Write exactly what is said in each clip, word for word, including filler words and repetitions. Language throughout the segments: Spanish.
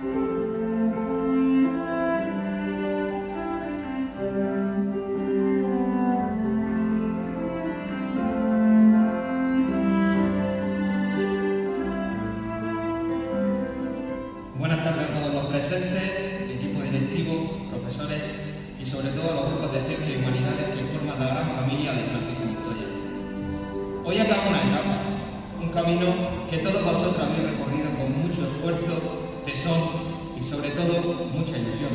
Buenas tardes a todos los presentes, equipo directivo, profesores y sobre todo a los grupos de ciencias y humanidades que forman la gran familia de Francisco Montoya. Hoy acaba una etapa, un camino que todos vosotros habéis recorrido con mucho esfuerzo, tesón y sobre todo mucha ilusión.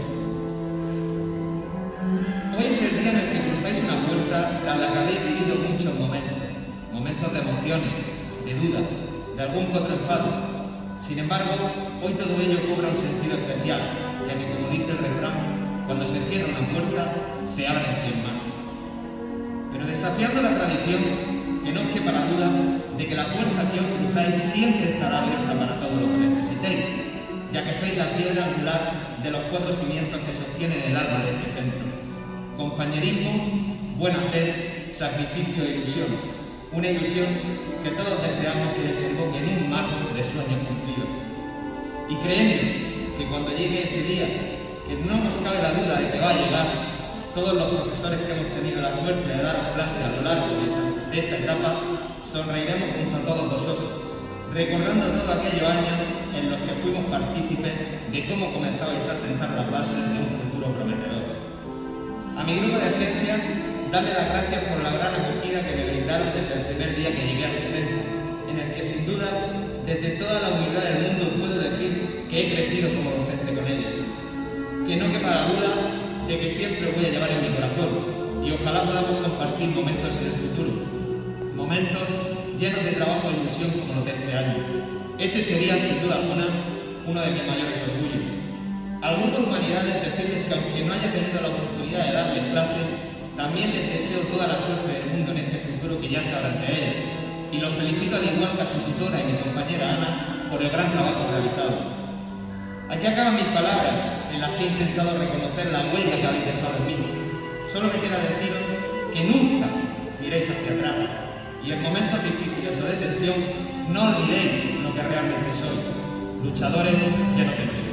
Hoy es el día en el que cruzáis una puerta tras la que habéis vivido muchos momentos, momentos de emociones, de dudas, de algún que otro enfado. Sin embargo, hoy todo ello cobra un sentido especial, ya que, como dice el refrán, cuando se cierra una puerta, se abren cien más. Pero desafiando la tradición, que no os quepa la duda de que la puerta que os cruzáis siempre estará abierta para todo lo que necesitéis, ya que sois la piedra angular de los cuatro cimientos que sostienen el alma de este centro. Compañerismo, buen hacer, sacrificio e ilusión. Una ilusión que todos deseamos que desemboque en un mar de sueños cumplidos. Y creedme que cuando llegue ese día, que no nos cabe la duda de que va a llegar, todos los profesores que hemos tenido la suerte de daros clase a lo largo de esta, de esta etapa, sonreiremos junto a todos vosotros, recordando todos aquellos años en los que fuimos partícipes de cómo comenzabais a sentar las bases de un futuro prometedor. A mi grupo de ciencias, darle las gracias por la gran acogida que me brindaron desde el primer día que llegué a este centro, en el que sin duda, desde toda la humildad del mundo, puedo decir que he crecido como docente con ellos. Que no quepa la duda de que siempre voy a llevar en mi corazón y ojalá podamos compartir momentos en el futuro, momentos llenos de trabajo e ilusión como los de este año. Ese sería, sin duda alguna, uno de mis mayores orgullos. Al grupo de humanidades decirles que aunque no haya tenido la oportunidad de darles clase, también les deseo toda la suerte del mundo en este futuro que ya se abre ante ellos. Y los felicito al igual que a su tutora y mi compañera Ana por el gran trabajo realizado. Aquí acaban mis palabras en las que he intentado reconocer la huella que habéis dejado en mí. Solo me queda deciros que nunca miréis hacia atrás y en momentos difíciles o de tensión no olvidéis lo que realmente sois, luchadores llenos de ilusión.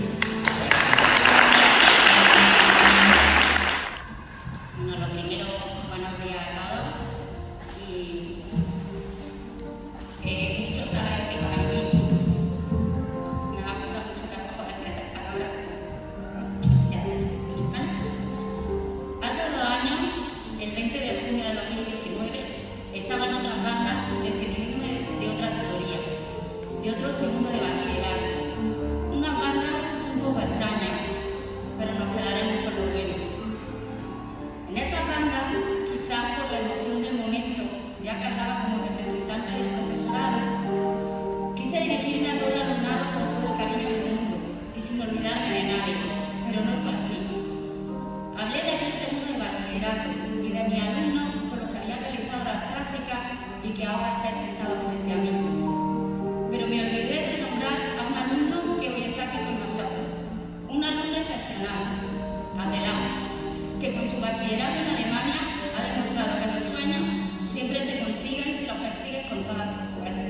El veinte de junio de dos mil diecinueve estaba en otras bandas describiéndome de otra tutoría, de otro segundo de bachillerato. Una banda un poco extraña, pero nos quedaremos con lo bueno. En esa banda, quizás por la emoción del momento, ya que hablaba como representante del profesorado, quise dirigirme a todo el alumnado con todo el cariño del mundo y sin olvidarme de nadie, pero no fue así. Hablé de aquel segundo de bachillerato y de mis alumnos con los que había realizado las prácticas y que ahora estáis sentados frente a mí. Pero me olvidé de nombrar a un alumno que hoy está aquí con nosotros, un alumno excepcional, Adelante, que con su bachillerato en Alemania ha demostrado que los sueños siempre se consiguen si los persigues con todas tus fuerzas.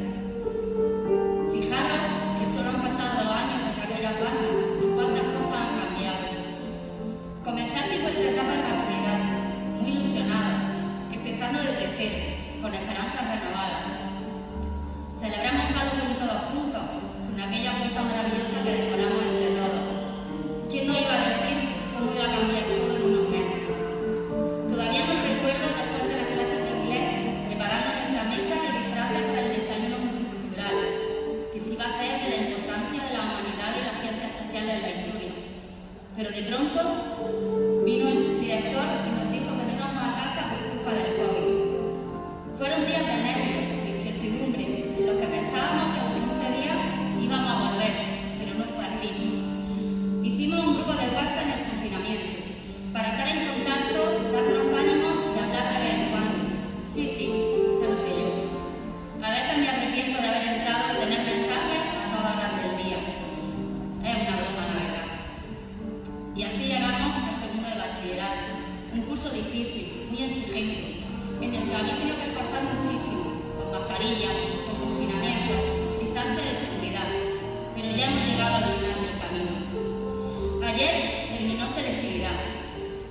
Fijaros que solo han pasado dos años desde aquellas bandas y cuántas cosas han cambiado. Comenzaste vuestra etapa de bachillerato, muy ilusionada, empezando desde cero, con esperanzas renovadas. Celebramos Halloween todos juntos, con aquella vuelta maravillosa que decoramos entre todos. ¿Quién no iba a decir cómo iba a cambiar todo en unos meses? Todavía nos recuerdo después de las clases de inglés, preparando nuestra mesa de disfraces para el desayuno multicultural, que sí va a ser de la importancia de la humanidad y las ciencias sociales en la historia. Pero de pronto vino el director y nos dijo que no íbamos a casa por culpa del COVID. Fueron días de nervios, de incertidumbre, en los que pensábamos que a los quince días íbamos a volver, pero no fue así. Hicimos un grupo de WhatsApp en el confinamiento, para estar en contacto, darnos ánimo y hablar de vez en cuando. Sí, sí, ya lo sé yo. A veces me arrepiento de haber entrado y tener mensajes a todas horas del día. Es una broma, la verdad. Y así llegamos al segundo de bachillerato, un curso difícil, muy exigente, en el que habéis tenido que esforzar muchísimo, con mascarillas, con confinamiento, distancia de seguridad, pero ya hemos llegado al final del camino.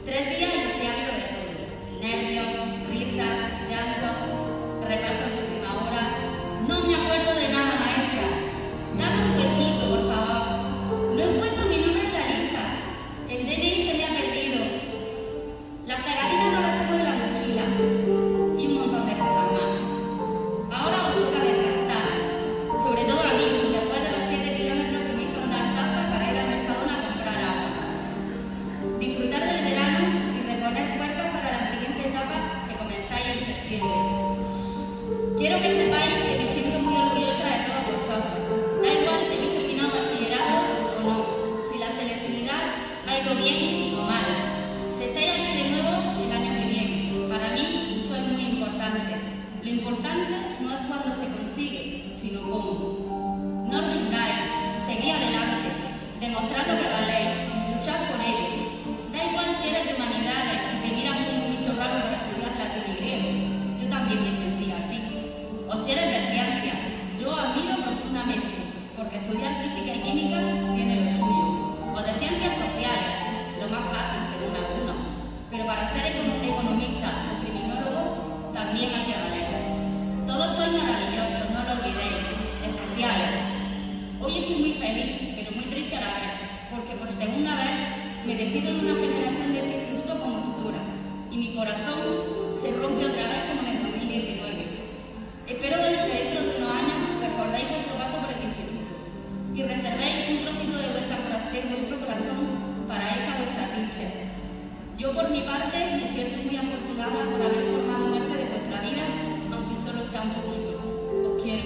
Tres días en los que ha habido de todo. Nervios, risas, llanto, repasos de última hora. No me acuerdo de nada, maestra. Dame un huesito, por favor. No encuentro mi nombre en la lista. El D N I se me ha perdido. Las pegatinas no las tengo en la mochila. Y un montón de cosas más. Ahora os toca descansar. Sobre todo a mí, después de los siete kilómetros que me hizo andar Zafra para ir al Mercadona a comprar agua. Disfrutar del verano y reponer fuerzas para la siguiente etapa que comenzáis en septiembre. Quiero que sepáis que me siento muy orgullosa de todos vosotros. Da igual si habéis terminado bachillerato o no, si la selectividad ha ido bien o mal. Si estáis aquí de nuevo el año que viene, para mí sois muy importante. Lo importante no es cuándo se consigue, sino cómo. No os rindáis, seguid adelante, demostrad lo que valéis, luchad por ello. Da igual si eres de humanidades y te miras como un bicho raro para estudiar latín y griego. Yo también me sentía así. O si eres de ciencia, yo admiro profundamente, porque estudiar física y química tiene lo suyo. O de ciencias sociales, lo más fácil según algunos. Pero para ser econo economista o criminólogo, también hay que valer. Todos sois maravillosos, no lo olvidéis, especiales. Hoy estoy muy feliz, pero muy triste a la vez, porque por segunda vez me despido de una generación de este instituto como futura, y mi corazón se rompe otra vez como en el dos mil diecinueve. Espero que dentro de unos años recordéis vuestro paso por el instituto y reservéis un trocito de, vuestra, de vuestro corazón para esta vuestra teacher. Yo por mi parte me siento muy afortunada por haber formado parte de vuestra vida, aunque solo sea un poquito. Os quiero.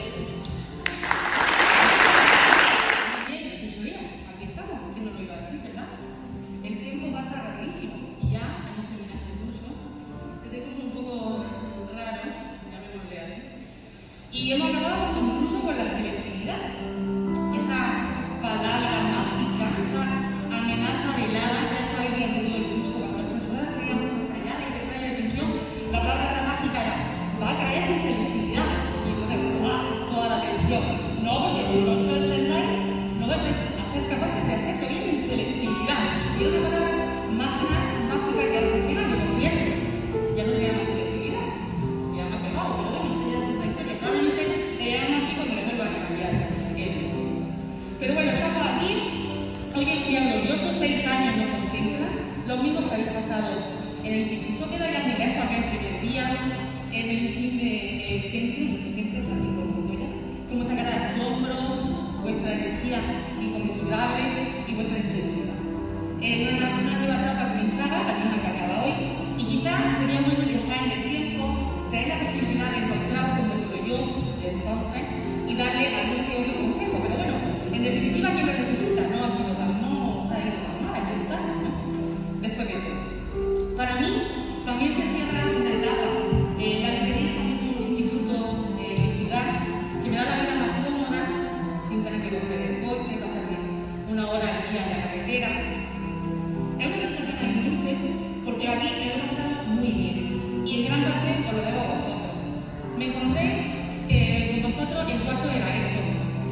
Bien, Jesuía, aquí estamos, que no lo iba a decir, ¿verdad? El tiempo pasa rapidísimo y ya hemos terminado este curso. Este curso un poco raro, llamémosle así. Y hemos acabado incluso con la selectividad. Esa palabra mágica, esa amenaza velada que ha estado durante todo el curso. Cuando las personas queríamos callar y que trae atención, la palabra mágica era, va a caer en selectividad. Y entonces, ¡guau! Toda la atención. No, porque no os lo entendáis, no vais a ser capaces de hacerlo bien en selectividad. Y era una palabra mágica, mágica que al final, por cierto, ya no se llama selectividad, se llama pegado, pero bueno, eso ya es otra historia. Probablemente le llaman así cuando le vuelvan a cambiar. Pero bueno, estamos aquí, hoy es un día glorioso, seis años nos contemplan, los mismos que habéis pasado en el instituto, queda ya muy lejos aquel primer día, en el insigne eh, centro, en nuestro centro Francisco Montoya, con vuestra cara de asombro, vuestra energía inconmensurable y vuestra inseguridad. Eh, una, una nueva etapa comenzaba, la misma que acaba hoy, y quizás sería bueno viajar en el tiempo, tener la posibilidad de encontrar con nuestro yo de entonces y darle algún que otro consejo, pero bueno, en definitiva, ¿quién lo necesita? No ha sido tan, no os ha ido tan mal, aquí está, ¿no? Después de todo. Para mí, también se cierra una etapa, eh, la de que viene conmigo un instituto eh, de ciudad, que me da la vida más cómoda, sin tener que coger el coche, pasarme una hora al día en la carretera. Es una sensación agridulce, porque a mí me lo he pasado muy bien, y en gran parte os lo debo a vosotros. Me encontré eh, con vosotros en cuarto de la ESO.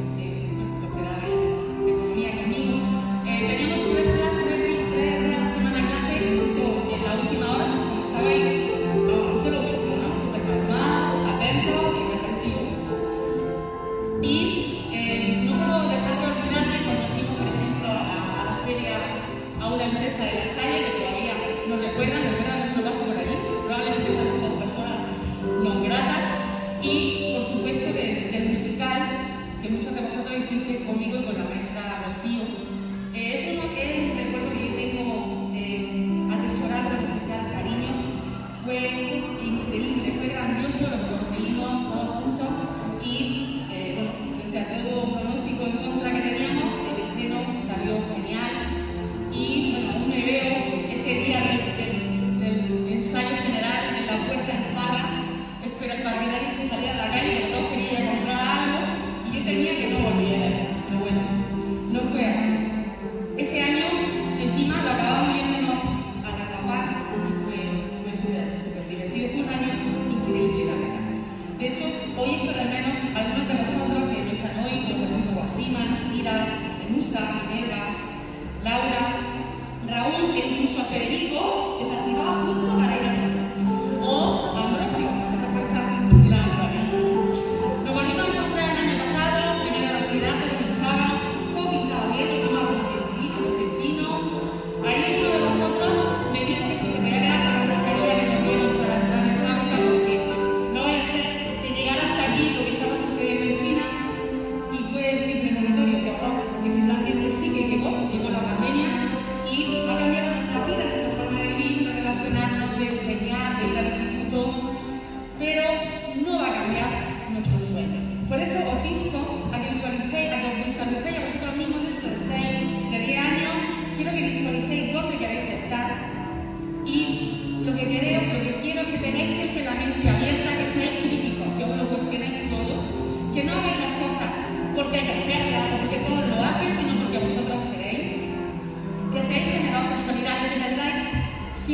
Conmigo. Eh, teníamos tres días, tres días a la semana clase, justo en la última hora, como estabais, vamos, usted lo vuestro, ¿no? Súper calmado, atento y receptivo. Y eh, no puedo dejar de olvidarme cuando fuimos, por ejemplo, a la, a la feria, a una empresa de La Salle, que todavía nos recuerdan, nos recuerdan nuestro paso por allí, probablemente estamos dos personas no gratas, y por supuesto del, del musical, que muchos de vosotros hicisteis conmigo y con la maestra Rocío. Eh, es uno que es un recuerdo que yo tengo eh, atesorado con especial cariño. Fue increíble, fue grandioso lo que conseguimos todos juntos y eh, bueno, frente a todo pronóstico en contra que teníamos, el estreno salió genial y bueno, aún me veo ese día del, del, del ensayo general en la puerta en Jarra, para que nadie se saliera a la calle, porque todos querían comprar algo. Yo temía que no volviera, pero bueno, no fue así. Ese año, encima, lo acabamos yéndonos a la Rapar y fue, fue súper divertido. Fue un año increíble, la verdad. De hecho, hoy echo de menos a algunos de vosotros que no están hoy, como por ejemplo Guasima, Nasira, Enusa, Minerva, Laura, Raúl, e incluso a Federico, que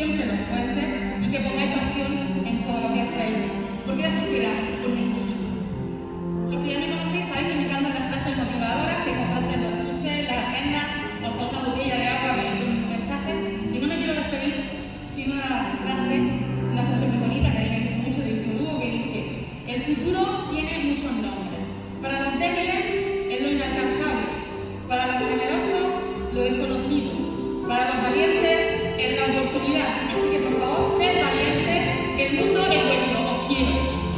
siempre los puentes y que pongáis pasión en todo lo que hacéis. ¿Por qué la sociedad? Porque necesito. Los que ya me conocéis sabéis que me encantan las frases motivadoras, que con frases los escuches, las agendas o con una botella de agua que tiene un mensaje. Y no me quiero despedir sin una frase, una frase muy bonita que a mí me gusta mucho de Víctor Hugo, que dice: el futuro tiene muchos nombres. Para los débiles es lo inalcanzable, para los temerosos lo desconocido, para los valientes es la oportunidad. Así que por favor, sed valientes, el mundo es vuestro, os quiero.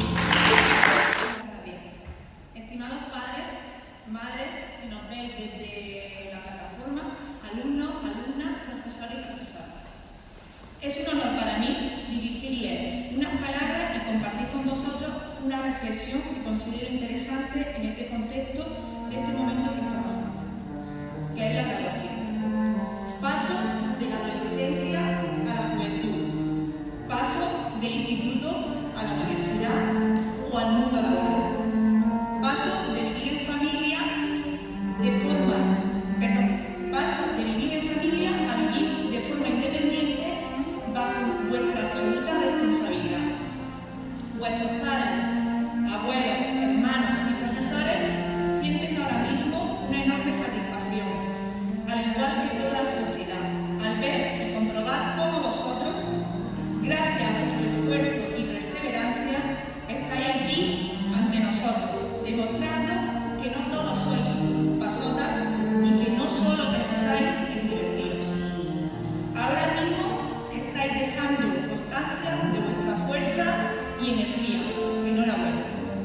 Estimados padres, madres que nos veis desde la plataforma, alumnos, alumnas, profesores y profesoras. Es un honor para mí dirigirles unas palabras y compartir con vosotros una reflexión que considero interesante en este contexto de este momento que está pasando, que es la graduación. Paso de la adolescencia a la juventud, paso del instituto a la universidad o al mundo laboral, paso de vivir en familia de forma, perdón, paso de vivir en familia a vivir de forma independiente bajo vuestra absoluta responsabilidad. Vuestros padres, abuelos, hermanos y profesores sienten ahora mismo una enorme satisfacción, al igual que toda la sociedad, al ver y comprobar cómo vosotros, gracias a vuestro esfuerzo y perseverancia, estáis aquí ante nosotros, demostrando que no todos sois pasotas y que no solo pensáis en divertiros. Ahora mismo estáis dejando constancia de vuestra fuerza y energía. Enhorabuena.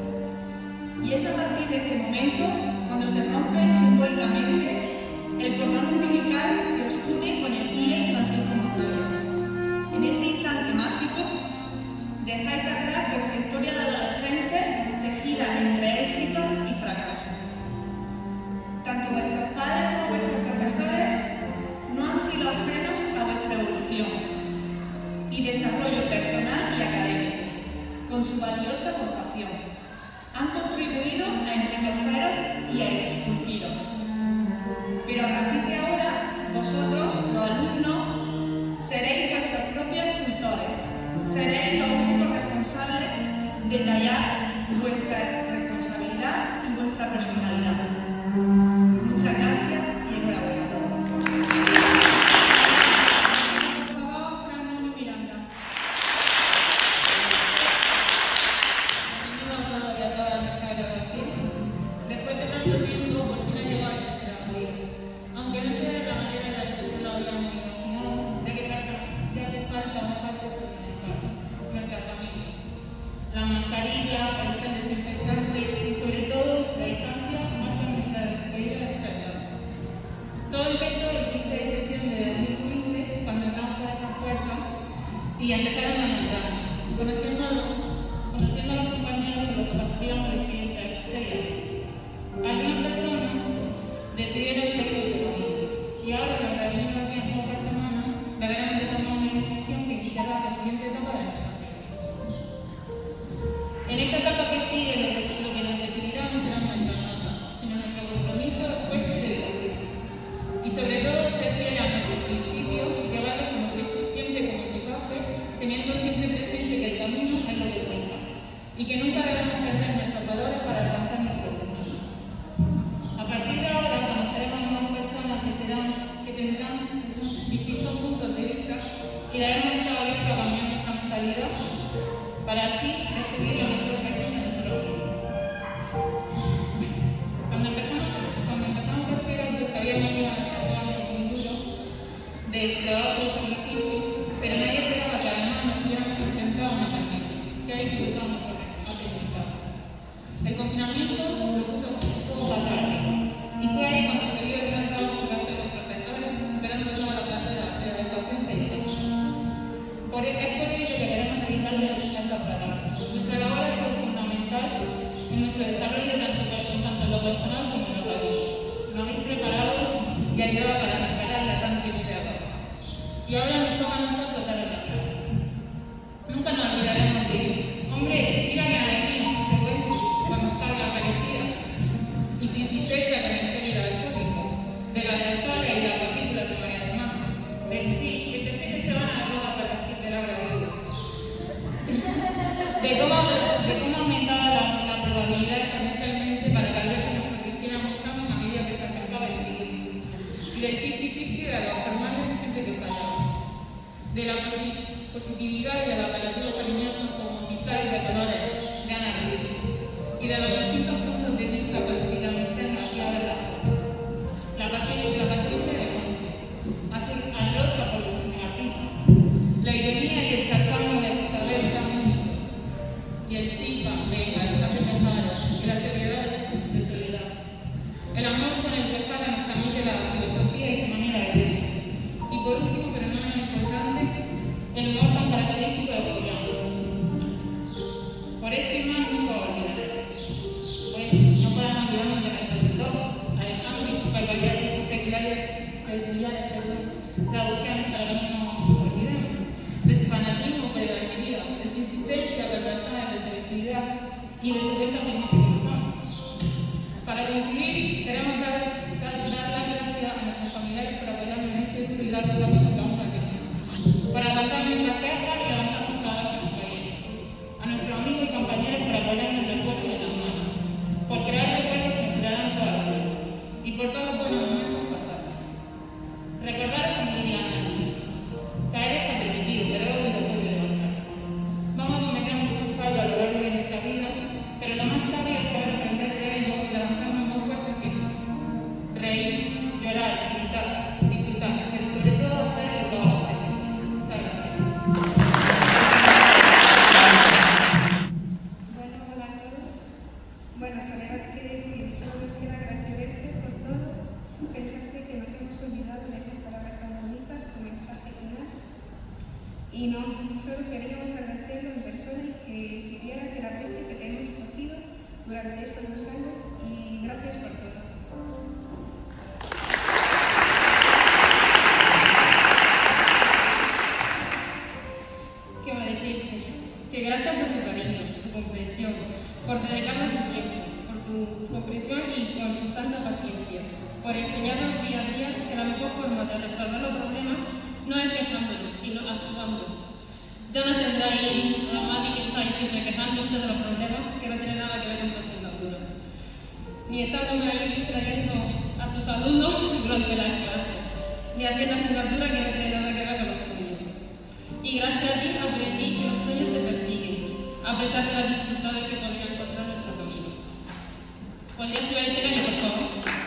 Y es a partir de este momento cuando se rompe simbólicamente el cordón umbilical que os une con el I E S Francisco Montoro. En este instante mágico dejáis atrás vuestra historia de adolescente tejida entre éxitos y fracasos. Tanto vuestros padres como vuestros profesores no han sido ajenos a vuestra evolución y desarrollo personal y académico, con su valiosa aportación. Han contribuido a enriqueceros y a esculpiros. Pero a partir de ahora, vosotros, los alumnos, seréis vuestros propios escultores, seréis los únicos responsables de tallar vuestra responsabilidad y vuestra personalidad. Muchas gracias y enhorabuena a todos. Por favor, Fran Nuno Miranda. Después de tanto tiempo, por fin ha llegado nuestra vida. Aunque no sea de la manera en la que siempre lo habíamos imaginado, ya que, ya que falta una parte fundamental, nuestra familia. La mascarilla, el gel desinfectante y sobre todo la distancia marcan nuestra despedida de esta etapa. Todo empezó el quince de septiembre de dos mil quince, cuando entramos por esa puerta y empezaron a mandarnos, conociendo a los, conociendo a los compañeros que los pasaríamos el siguiente seis años. Algunas personas decidieron seguir otro camino y ahora nos reunimos aquí en pocas semanas, verdaderamente tomamos una decisión que indicará la siguiente etapa de nuestra vida. En esta etapa que sigue, lo que, lo que nos definirá no será nuestra nota, sino nuestro compromiso, esfuerzo y dedicación. Y sobre todo ser fieles a nuestros principios y llevarlos como siempre, siempre como equipaje, teniendo siempre presente que el camino es lo que cuenta y que nunca debemos perder nuestros valores para alcanzar nuestro objetivo. A partir de ahora conoceremos a nuevas personas que serán, que tendrán distintos puntos de vista y daremos estado abierto a cambiar nuestra mentalidad para así descubrir la mejor versión de nosotros mismos. Cuando empezamos, cuando empezamos bachillerato sabíamos que iban a ser dos años muy duros, de trabajo y sacrificio, pero nadie esperaba que además nos tuviéramos que enfrentar a una pandemia que ha dificultado nuestro aprendizaje. El confinamiento lo puso todo a tarde y fue ahí cuando se vio el gran trabajo que hacen los profesores superando toda la parte de la, de la educación técnica. Por, es por ello que queremos dedicarle estas palabras. Nuestra labor ha sido fundamental en nuestro desarrollo tanto, tanto en lo personal como en lo académico. Nos habéis preparado y ayudado para superar la tan querida etapa. Y ahora nos toca a nosotros dar la clave. Nunca nos olvidaremos de ello. Hombre, mira que venimos, te voy a decir, cuando salga parecida. Y sin insistencia con el sello del público, de la profesora y la capítulo de María de Macho, del sí, que este fin de semana nos vamos a del cincuenta cincuenta de los hermanos siempre que fallaban, de la posi positividad y del apelativo cariñoso como Pilar y de Dolores, de Ana Guillermo, y de los distintos puntos de vista con los que la externa y ahora la cosa. La pasión y la paciencia de Monse, así a Rosa por su Martín, la ironía y el sarcasmo de Isabel Camino, y el chispa de Alexander Tejada, y la seriedad de Soledad. El amor con el que Tejada nos transmite la filosofía y su manera de vivir. Y por último, pero no menos importante, el humor tan característico de Fabián. Por esto y más nunca olvidaré. Bueno, no podemos olvidarnos de nuestro tutor, Alejandro y sus peculiares y sus peculiares, peculiares perdón, traducciones para que no nos olvidemos, de su fanatismo por la actividad, de su insistencia por mensajes de selectividad y de su cuenta pendiente que usamos. Para concluir, queremos dar, dar, dar las gracias a nuestros familiares por apoyarnos en este duro y largo camino que vamos a tener, para cantar nuestras quejas y levantarnos cada vez que nos caemos. A nuestros amigos y compañeros por apoyarnos en el cuerpo y en las manos, por crear recuerdos que nos curarán toda la vida, y por todos los buenos momentos pasados. Recordar, como diría Ana, caer está permitido, pero es obligatorio levantarse. Vamos a cometer muchos fallos a lo largo de nuestra vida, pero lo más sabio es saber aprender de ellos y levantarnos más fuertes que nunca. Reír, llorar, gritar, disfrutar, pero sobre todo hacer lo que vamos a hacer. Muchas gracias. Bueno, hola a todos. Bueno, Soledad, que decir, solo nos queda agradecerte por todo. Pensaste que nos hemos olvidado de esas palabras tan bonitas, tu mensaje final. Y no, solo queríamos agradecerlo en persona y que supieras el aprecio que te hemos cogido durante estos dos años y gracias por todo. ¿Qué va a decirte? Que gracias por tu cariño, tu comprensión, por dedicarnos tu tiempo, por tu comprensión y por tu santa paciencia, por enseñarnos día a día que la mejor forma de resolver los problemas no es quejándonos, sino actuando. Ya no tendráis a nadie que estáis siempre quejándose de los problemas que no tiene nada que ver con tu asignatura, ni estando ahí distrayendo a tus alumnos durante las clases, ni haciendo asignatura que no tiene nada que ver con los tuyos. Y gracias a ti aprendí que los sueños se persiguen, a pesar de las dificultades que podría encontrar en nuestro camino. ¿Podría subir el escenario, por favor?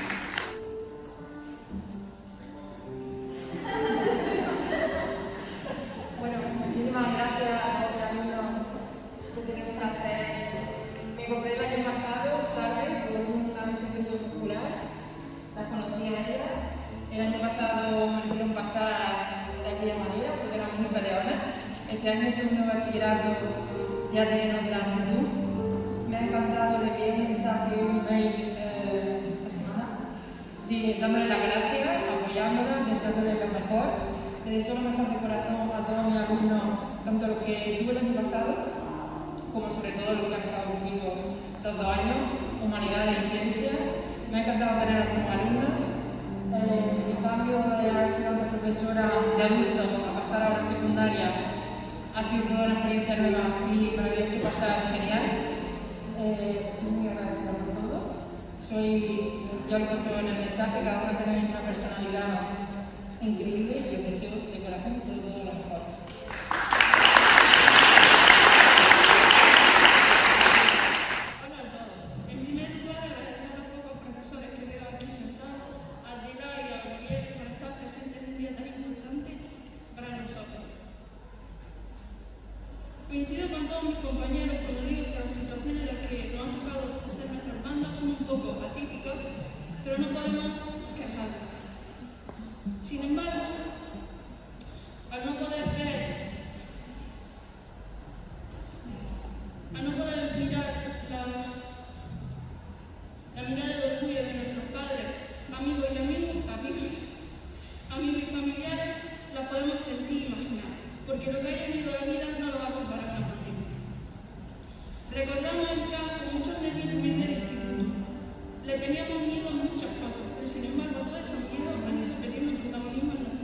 Bueno, muchísimas gracias por el camino que tenemos que hacer. Me encontré el año pasado, tarde, por una visita popular. Las conocí a ellas. El año pasado me hicieron pasar de aquella manera, porque eran muy peleonas. Este año es un nuevo bachillerato ya lleno de la juventud. Me ha encantado, le envié un mensaje, un email eh, esta semana, de, dándole las gracias, apoyándolas, deseándoles lo mejor. Le deseo lo mejor de corazón a todos mis alumnos, tanto los que tuve el año pasado, como sobre todo los que han estado conmigo los dos años, humanidades y ciencias. Me ha encantado tener como alumnos. Eh, el cambio de haber sido una profesora de adultos a pasar ahora a secundaria ha sido toda una experiencia nueva y me lo había hecho pasar genial. Eh, muy agradecida por todo. Soy, ya lo he puesto en el mensaje, cada uno tenéis una personalidad increíble y os deseo de corazón todo, todo lo mejor. Hola a todos. En primer lugar, agradecer a los pocos profesores que veo aquí sentados, a Adela y a Gabriel por estar presentes en un día tan importante para nosotros. Coincido con todos mis compañeros cuando digo que las situaciones en las que nos han tocado hacer nuestras bandas son un poco atípicas, pero no podemos quejarnos. Sin embargo, al no poder ver, al no poder mirar la, la mirada de orgullo de nuestros padres, amigos y amigos, amigos, amigos y familiares, la podemos sentir y imaginar, porque lo que haya vivido la vida no lo va a superar una pandemia. Recordamos entrar con muchos nervios en primer instituto. Le teníamos miedo a muchas cosas, pero sin embargo todo eso miedo a repetir nuestro protagonismo en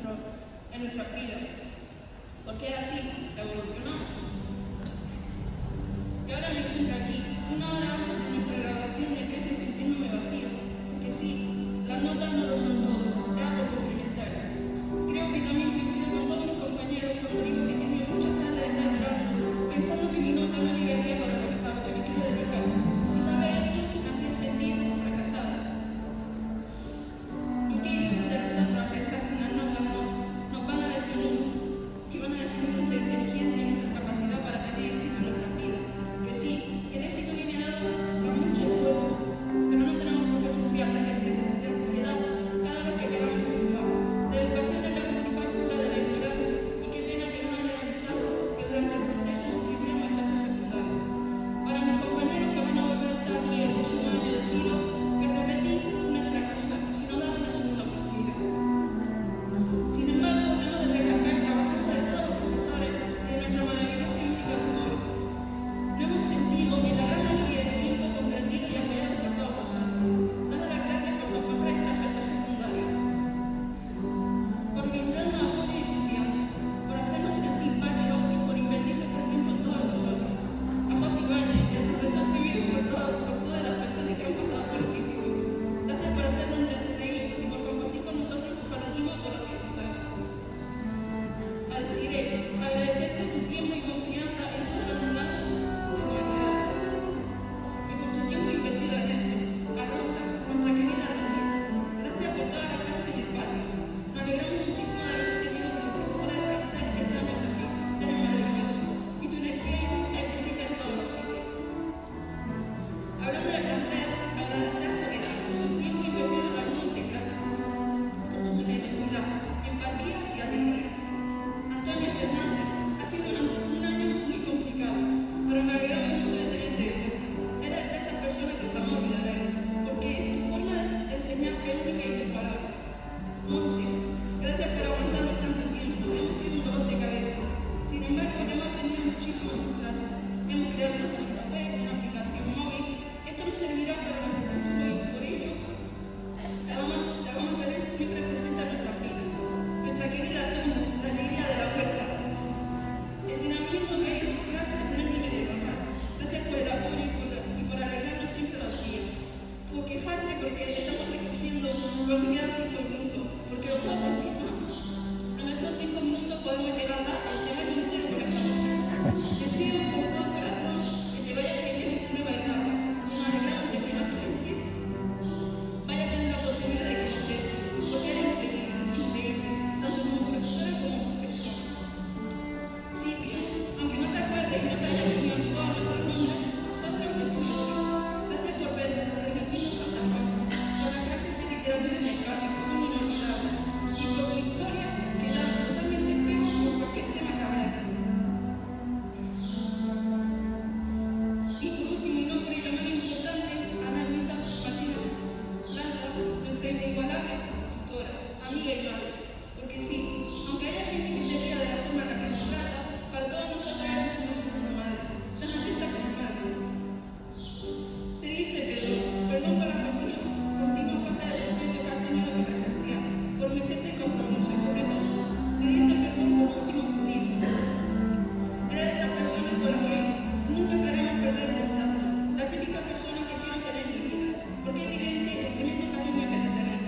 amiga y madre. Porque sí, aunque haya gente que se ría de la forma en la que nos trata, para todos nosotros eres como una segunda madre, tan atenta como nadie. Pedirte perdón, perdón por la continua, continua falta de respeto que has tenido que presenciar, por meterte en compromiso y sobre todo, pedirte perdón por los últimos pedidos. Eres de esas personas con las que nunca queremos perder el contacto, la típica persona que quiero tener en mi vida, porque es evidente el tremendo cariño que te tenemos.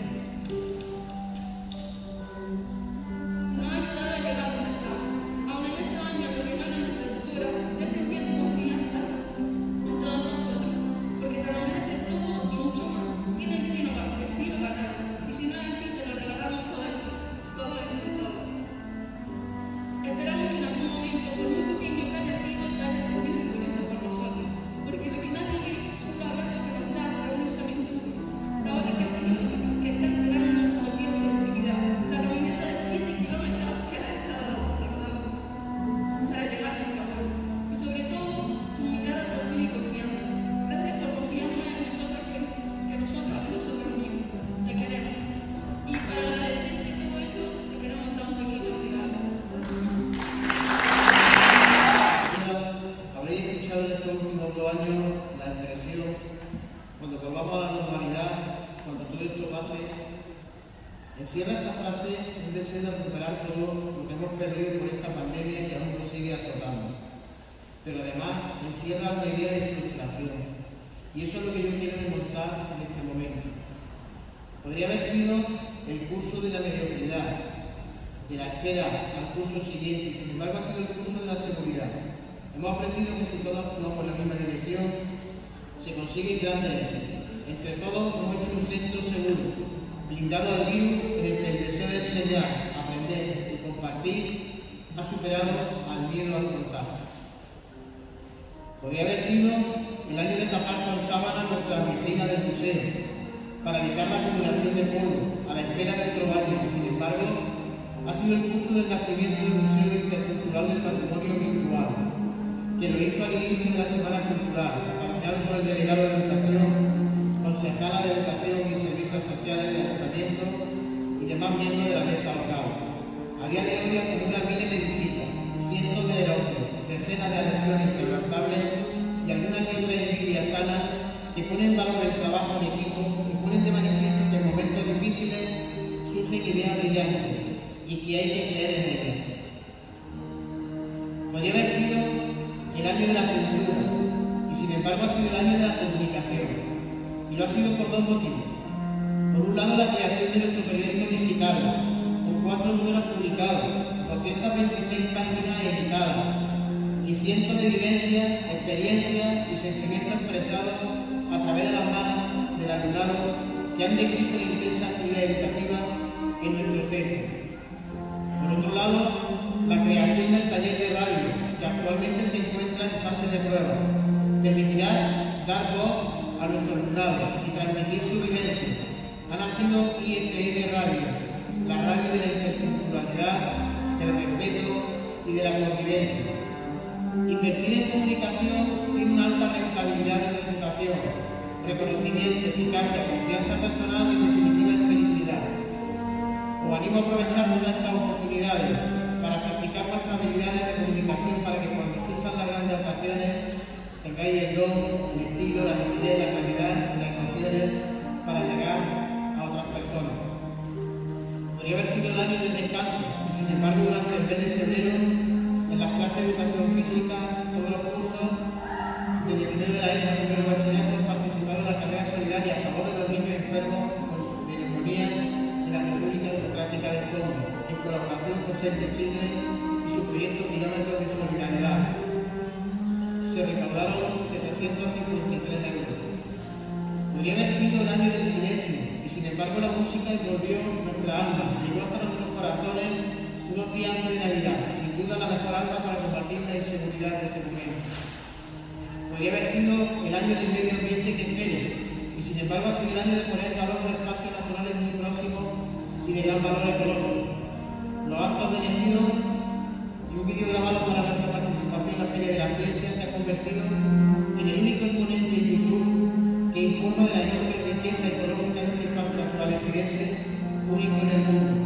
Nos ha ayudado a llegar donde estamos. Aún en esos años en los que gana nuestra cultura, he sentido tu confianza en todos nosotros, porque te lo mereces todo y mucho más. Tiene el cielo, el cielo ganado, y si no es así, te lo regalamos todo esto, todo esto, todo. Esperamos que en algún momento, por muy pequeño que haya sido, te haya sentido orgulloso por nosotros, porque lo que nadie ve son las gracias que nos da orgullosamente tú. La hora que has tenido que, que estar esperando los días sin actividad, la caminata de siete kilómetros que has estado pasando para llegar a la casa. Y sobre todo, tu mirada de orgullo y confianza. Gracias por confiar más en nosotros que, que nosotros en nosotros mismos. Te queremos. Y para agradecerte todo esto, te queremos dar un pequeño regalo. Habréis escuchado en estos últimos dos años la expresión: cuando volvamos a la normalidad, cuando todo esto pase. Encierra esta frase un deseo de recuperar todo lo que hemos perdido por esta pandemia que aún nos sigue azotando. Pero además encierra una idea de frustración. Y eso es lo que yo quiero demostrar en este momento. Podría haber sido el curso de la mediocridad, de la espera al curso siguiente, y sin embargo ha sido el curso de la seguridad. Hemos aprendido que si todos actuamos en la misma dirección, se consiguen grandes éxitos. Entre todos hemos hecho un centro seguro, blindado al virus, en el que el deseo de enseñar, aprender y compartir ha superado al miedo al contagio. Podría haber sido el año de tapar con sábanas nuestras vitrinas del museo, para evitar la acumulación de polvo, a la espera de otro año, y sin embargo ha sido el curso del nacimiento del Museo Intercultural del Patrimonio Virtual, que lo hizo al inicio de la Semana Cultural, acompañado por el delegado de Educación, concejala de Educación y Servicios Sociales del Ayuntamiento y demás miembros de la mesa local. A día de hoy acumula miles de visitas, cientos de elogios, decenas de adhesiones inquebrantables y alguna que otra envidia sana que pone en valor el trabajo en equipo y ponen de manifiesto que en momentos difíciles surgen ideas brillantes y que hay que creer en ellas. Podría haber sido el año de la censura, y sin embargo ha sido el año de la comunicación, y lo ha sido por dos motivos. Por un lado, la creación de nuestro periódico digital, con cuatro números publicados, doscientas veintiséis páginas editadas, y cientos de vivencias, experiencias y sentimientos expresados a través de las manos del alumnado que han descrito la intensa actividad educativa en nuestro centro. Por otro lado, la creación del taller de radio, que actualmente se encuentra en fase de prueba, permitirá dar voz a nuestro alumnado y transmitir su vivencia. Ha nacido I F M Radio, la radio de la interculturalidad, del respeto y de la convivencia. Invertir en comunicación tiene una alta rentabilidad de reputación, reconocimiento, eficacia, confianza personal y, en definitiva, felicidad. Os animo a aprovechar todas estas oportunidades para practicar vuestras habilidades de comunicación para que cuando surjan las grandes ocasiones tengáis el don, el estilo, la nitidez, la calidad y las emociones para llegar a otras personas. Podría haber sido el año del descanso y, sin embargo, durante el mes de febrero, en las clases de educación física, todos los cursos, desde primero de la ESO a primero de bachillerato, han participado en la carrera solidaria a favor de los niños enfermos de neumonía en la República Democrática del Congo, en colaboración con Save the Children y su proyecto Kilómetros de Solidaridad. Se recaudaron setecientos cincuenta y tres euros. Podría haber sido el año del silencio, y sin embargo la música envolvió nuestra alma, llegó hasta nuestros corazones unos días antes de Navidad, sin duda la mejor alma para combatir la inseguridad de ese momento. Podría haber sido el año del medio ambiente que espere, y sin embargo ha sido el año de poner en valor los espacios naturales muy próximos y de gran valor ecológico. Los actos de elegido y un vídeo grabado para nuestra participación en la Feria de la Ciencia se ha convertido en el único exponente en YouTube que informa de la enorme riqueza ecológica de este espacio natural ejidense, único en el mundo.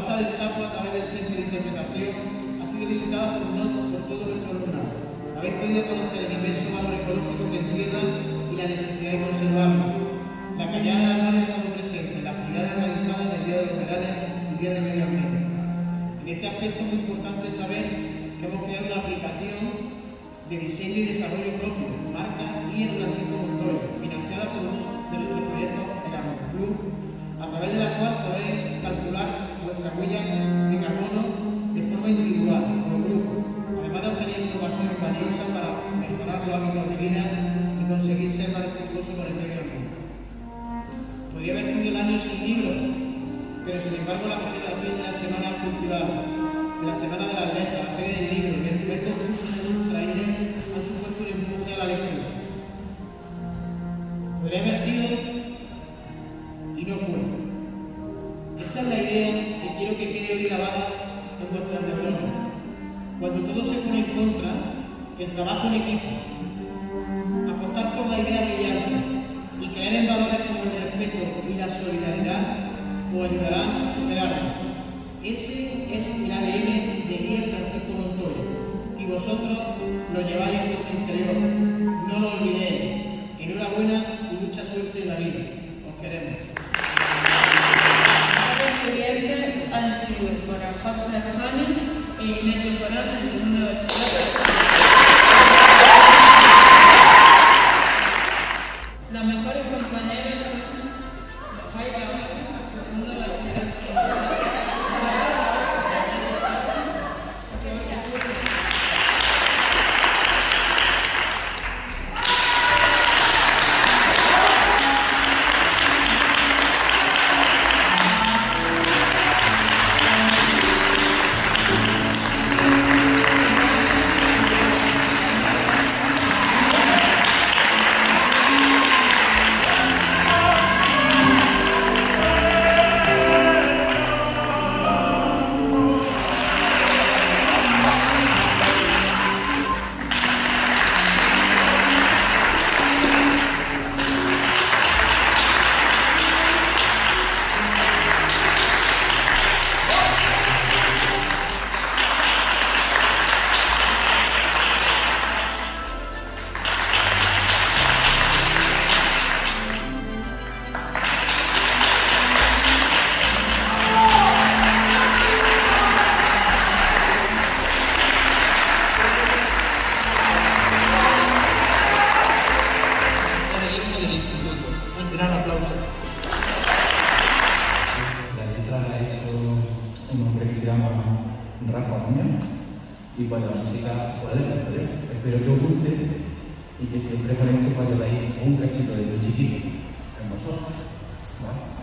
Plaza del Sapo, a través del Centro de Interpretación, ha sido visitada por, no, por todo nuestro alumnado. Habéis podido conocer el inmenso valor ecológico que encierra y la necesidad de conservarlo. La Cañada de la Gloria ha estado presente en las actividades organizadas en el Día de los Humedales y el Día del Medio Ambiente. En este aspecto es muy importante saber que hemos creado una aplicación de diseño y desarrollo propio, marca I E Francisco Montoya, financiada por uno de nuestros proyectos Erasmus Plus, a través de la cual podréis calcular vuestra huella de carbono de forma individual o en grupo, además de obtener información valiosa para mejorar los hábitos de vida y conseguir ser más respetuosos con el medio ambiente. Podría haber sido el año sin libros, pero sin embargo la celebración de la Semana Cultural, de la Semana de las Letras, la Feria del Libro y el primer concurso de Ultra I D E han supuesto un empuje a la lectura. Podría haber sido y no fue. Esta es la idea que quiero que quede hoy grabada en vuestras neuronas. Cuando todo se pone en contra, el trabajo en equipo, apostar por la idea brillante y creer en valores como el respeto y la solidaridad os ayudarán a superarlo. Ese es el A D N de I E Francisco Montoya y vosotros lo lleváis en vuestro interior. No lo olvidéis. Enhorabuena y mucha suerte en la vida. Os queremos. Los estudiantes han sido para Hafsa Rahani e Inés del Corán de segundo de bachillerato. Las mejores compañeras son los Jaira de segundo de bachillerato. Y bueno, la música fuera de pantalla. Espero que os guste y que siempre con esto vaya a ir un cachito de chiquito en vosotros. ¿Vale?